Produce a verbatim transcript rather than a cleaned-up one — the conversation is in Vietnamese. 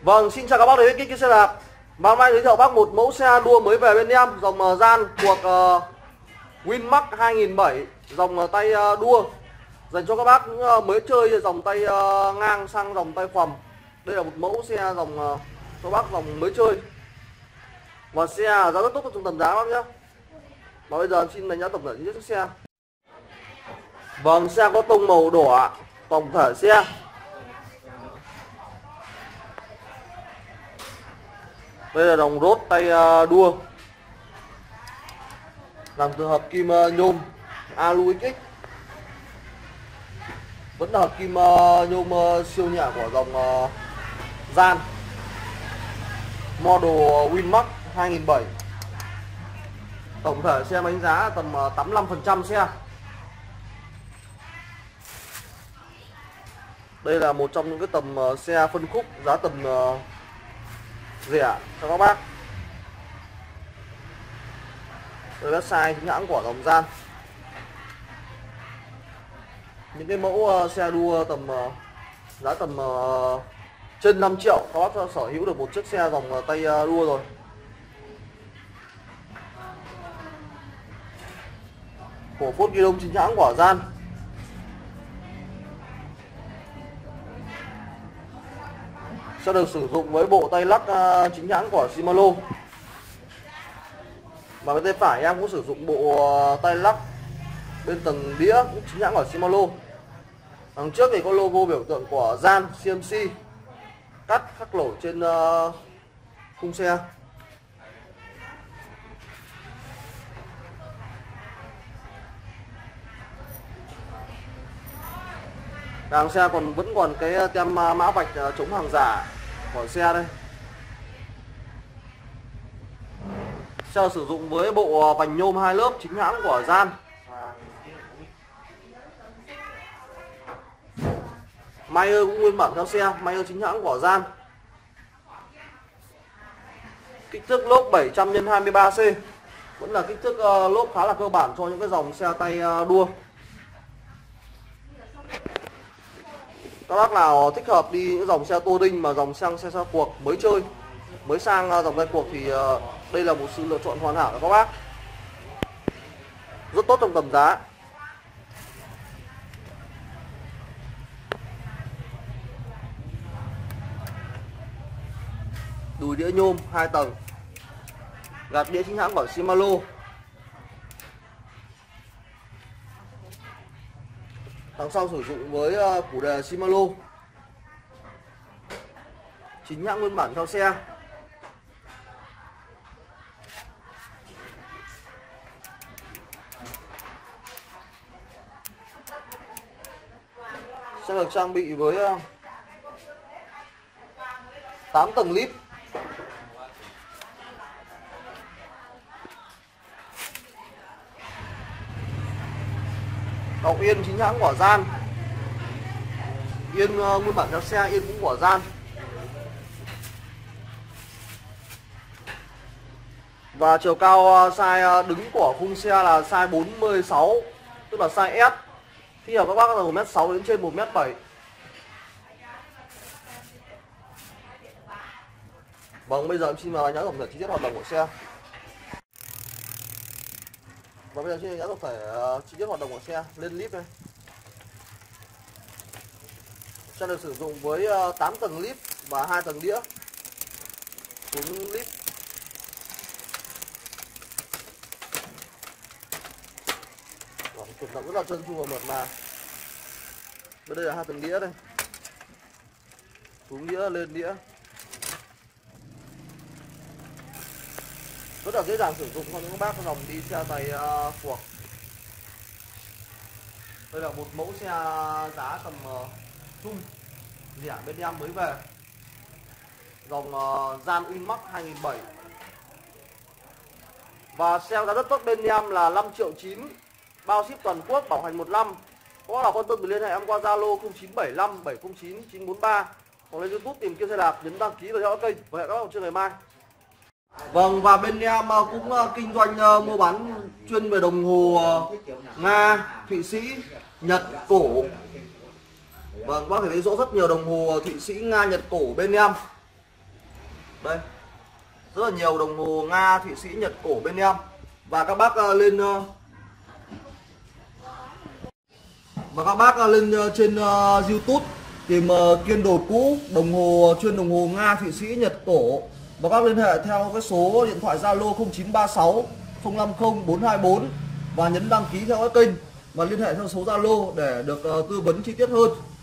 Vâng, xin chào các bác đến với kênh xe đạp. Và hôm nay giới thiệu bác một mẫu xe đua mới về bên em, dòng uh, gian thuộc uh, Winmax hai nghìn bảy, dòng uh, tay uh, đua dành cho các bác uh, mới chơi dòng tay uh, ngang sang dòng tay khoằm. Đây là một mẫu xe dòng uh, cho bác dòng mới chơi. Và xe giá rất tốt trong tầm giá bác nhé. Và bây giờ em xin đánh giá tổng thể chi tiết chiếc xe. Vâng, xe có tông màu đỏ, tổng thể xe đây là đồng rốt tay đua làm từ hợp kim nhôm Alu ích ích, vẫn là hợp kim nhôm siêu nhẹ của dòng gian model Winmax hai nghìn bảy. Tổng thể xe đánh giá tầm tám mươi lăm phần trăm xe. Đây là một trong những cái tầm xe phân khúc giá tầm rẻ cho các bác. Đây là size chính hãng của dòng gian. Những cái mẫu xe đua tầm giá tầm trên năm triệu các bác sở hữu được một chiếc xe dòng tay đua rồi. Của phốt ghi đông chính hãng của gian. Sẽ được sử dụng với bộ tay lắc chính hãng của Shimano. Và bên tay phải em cũng sử dụng bộ tay lắc bên tầng đĩa cũng chính hãng của Shimano. Đằng trước thì có logo biểu tượng của gian xê em xê cắt khắc lỗ trên uh, khung xe. Đằng xe còn vẫn còn cái tem mã vạch chống hàng giả của xe đây. Xe sử dụng với bộ vành nhôm hai lớp chính hãng của gian. Mayer cũng nguyên bản theo xe, Mayer chính hãng của gian. Kích thước lốp bảy trăm nhân hai mươi ba C, vẫn là kích thước lốp khá là cơ bản cho những cái dòng xe tay đua. Các bác nào thích hợp đi những dòng xe touring mà dòng sang xe xe cuộc mới chơi, mới sang dòng tay cuộc thì đây là một sự lựa chọn hoàn hảo của các bác. Rất tốt trong tầm giá. Đùi đĩa nhôm hai tầng, gạt đĩa chính hãng của Shimano. Đằng sau sử dụng với củ đề Shimano, chính hãng nguyên bản theo xe. Sẽ được trang bị với tám tầng lip. Cọc yên chính hãng của gian. Yên uh, nguyên bản theo xe, yên cũng của gian. Và chiều cao uh, size đứng của khung xe là size bốn mươi sáu, tức là size S. Thích hợp các bác là một mét sáu đến trên một mét bảy. Vâng, bây giờ em xin vào đánh giá tổng thể chi tiết hoạt động của xe. Và bây giờ xin đánh giá tổng thể uh, chi tiết hoạt động của xe. Lên clip này. Xe được sử dụng với uh, tám tầng lip và hai tầng đĩa. Xuống lip. Chuyển động rất là trơn tru và mượt mà. Bên đây là hai tầng đĩa đây. Xuống đĩa, lên đĩa. Rất là dễ dàng sử dụng cho những bác dòng đi xe tay uh, cuộc. Đây là một mẫu xe giá tầm uh, trung rẻ bên em mới về, dòng uh, gian Winmax hai nghìn bảy. Và xe giá rất tốt bên em là năm triệu chín, bao ship toàn quốc, bảo hành một năm. Có là quan tâm thì liên hệ em qua Zalo không chín bảy năm bảy không chín chín bốn ba hoặc lên YouTube tìm kiếm xe đạp, nhấn đăng ký và theo dõi kênh. Và hẹn các bác vào trưa ngày mai. Vâng, và bên em cũng kinh doanh mua bán chuyên về đồng hồ Nga, Thụy Sĩ, Nhật, cổ. Vâng, bác thể thấy rõ rất nhiều đồng hồ Thụy Sĩ, Nga, Nhật, cổ bên em. Đây, rất là nhiều đồng hồ Nga, Thụy Sĩ, Nhật cổ bên em. Và các bác uh, lên uh, và các bác uh, lên uh, trên uh, YouTube tìm uh, Kiên đồ cũ, đồng hồ chuyên đồng hồ Nga, Thụy Sĩ, Nhật cổ, và các liên hệ theo cái số điện thoại Zalo không chín ba sáu không năm không bốn hai bốn và nhấn đăng ký theo các kênh và liên hệ theo số Zalo để được uh, tư vấn chi tiết hơn.